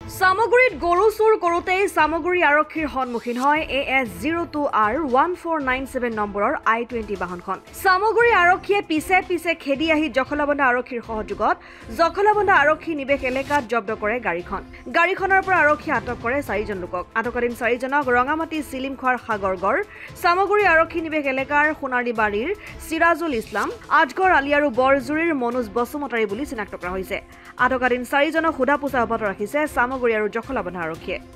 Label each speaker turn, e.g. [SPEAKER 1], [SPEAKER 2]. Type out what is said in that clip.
[SPEAKER 1] সামগ্ৰীত গৰু চুৰ কৰোঁতেই সামগ্ৰী আৰক্ষীৰ সন্মুখীন হয় AS02R1497 নম্বৰৰ I-20 বাহনখন। সামগ্ৰী আৰক্ষীয়ে পিছে খেদি আহি জখলাবন্ধা আৰক্ষীৰ সহযোগত জখলাবন্ধা আৰক্ষী নিবেশ এলেকাত জব্দ কৰে গাড়ীখন। গাড়ীখনৰ পৰা আৰক্ষীয়ে আটক কৰে 4জন লোকক। আটকাধীন 4জনক ৰঙামাটি চিলিমখোৱাৰ সাগৰগড়, সামগ্ৰী আৰক্ষী নিবেশ এলেকাৰ সোণাৰীবাৰীৰ চিৰাজুল ইছলাম, আজগৰ আলী আৰু বৰজুৰিৰ মনোজ বসুমতাৰী বুলি চিনাক্ত কৰা হৈছে। আটকাধীন 4জনক সোধা পোছা অব্যাহত ৰাখিছে সামগ্ৰী আৰু জখলাবন্ধা আৰক্ষীয়ে।